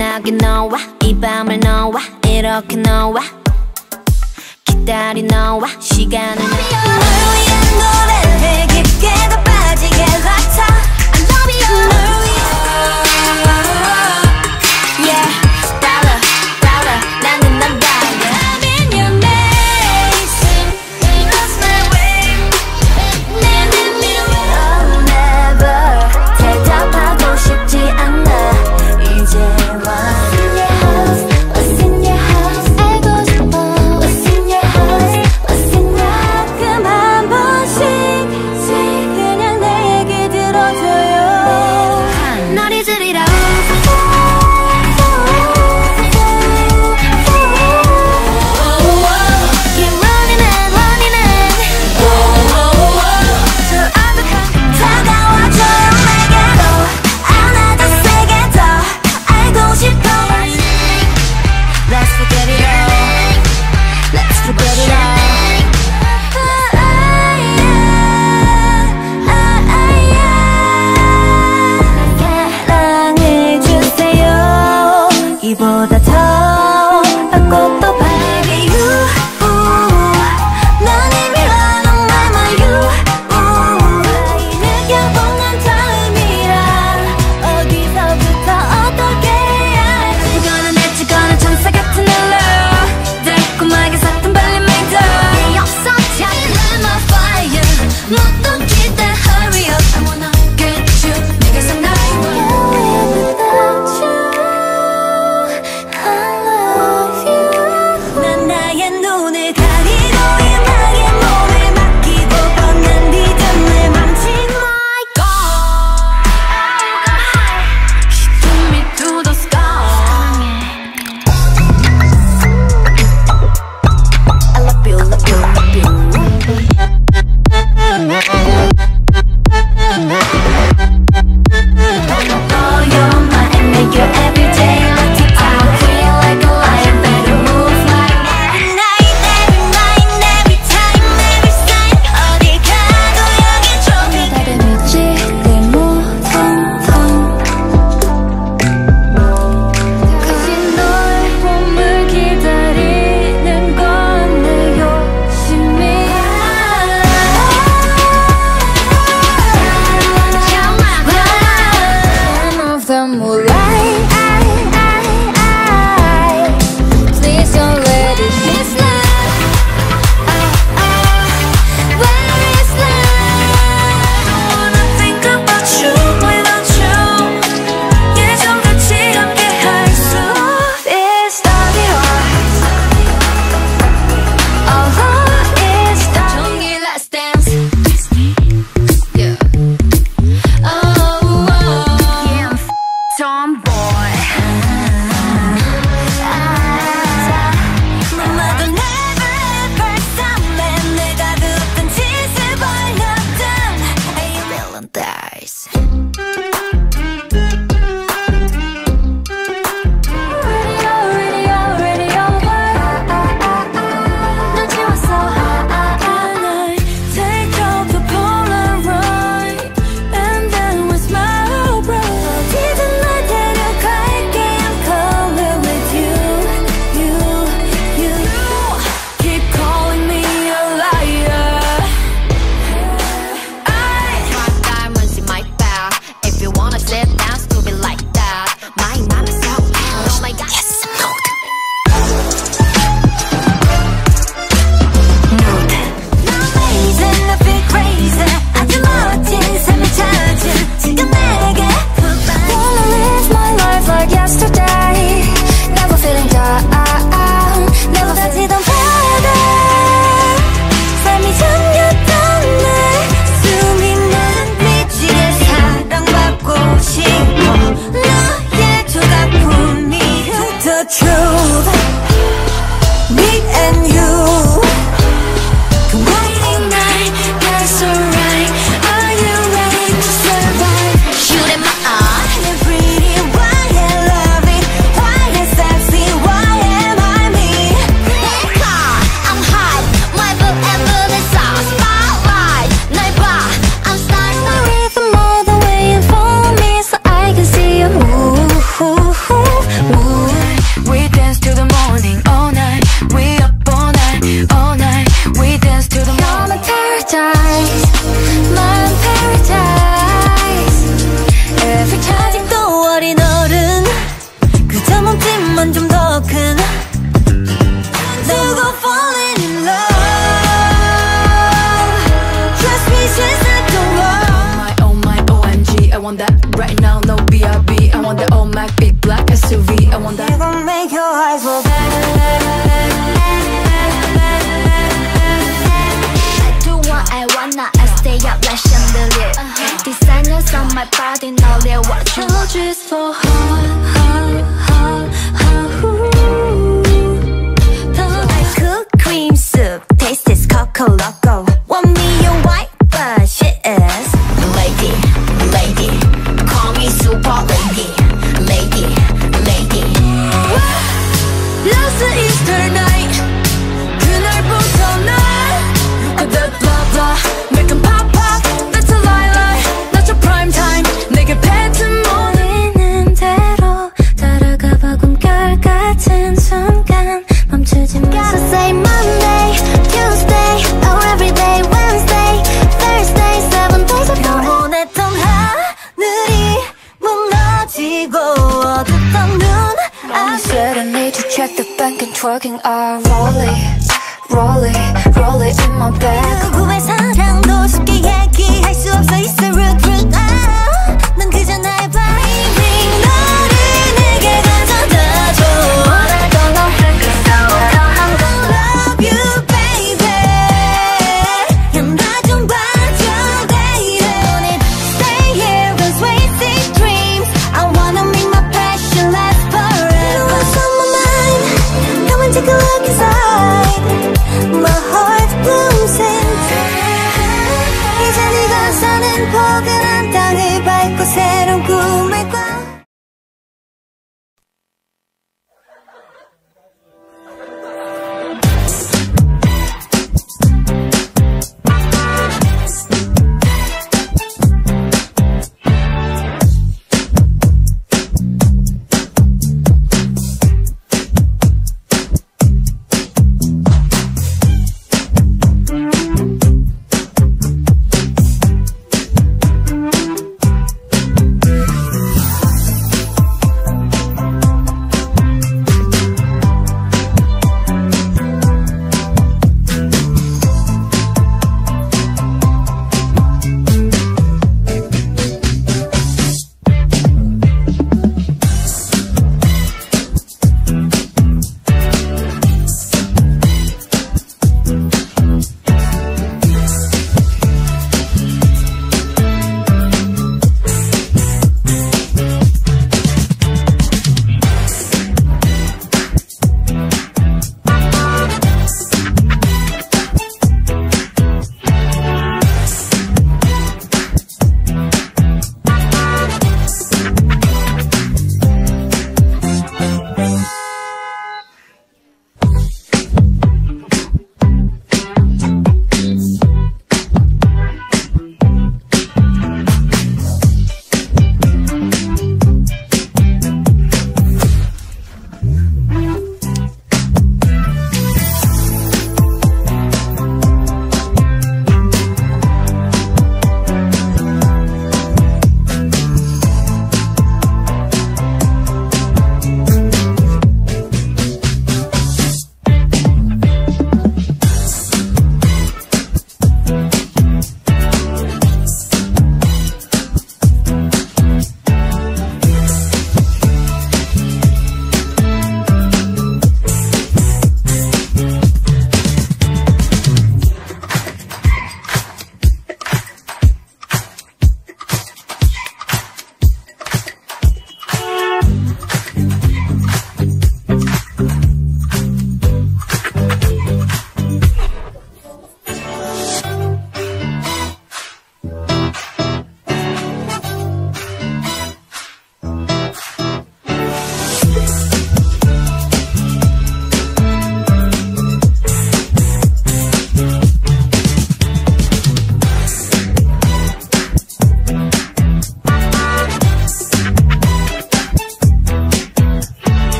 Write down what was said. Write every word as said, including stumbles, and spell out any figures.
편하게 너와 이 밤을 너와 이렇게 너와 기다린 너와 시간을 널 위한 노래를 깊게 더 빠지게 같아 I love you 널 위해 Yeah 달라 달라 나는 난 달라 I'm in your maze Lost my way 내는 미워 I'll never 대답하고 싶지 않아 이제와 이보다 더 밝고 또 밝이 you 넌 이미 run on my mind you 느껴보는 처음이라 어디서부터 어떻게 해야 죽거나 내치거나 천사 같은 널로 달콤하게 샀던 발림메이터 네 없어 자기 light my fire 모두 기대 hurry up I wanna get you 내가 상당히 tomboy cook cream soup, taste this Coco Loco. Want me your wife, but she is lady, lady. Call me super lady, lady, lady. Last Easter night, 그날부터 난 blah blah blah, make 'em pop pop. That's a lie lie, not your prime time. 내게 뱉은 모르는 대로 따라가봐 꿈결 같은 순간 멈추지 마. Gotta say Monday, Tuesday, or every day, Wednesday, Thursday, seven days of the week. 영원했던 하늘이 무너지고 어둡던 눈. Mommy said I need to check the bank and twerking. I roll it, roll it, roll it in my bag. 누구의 삶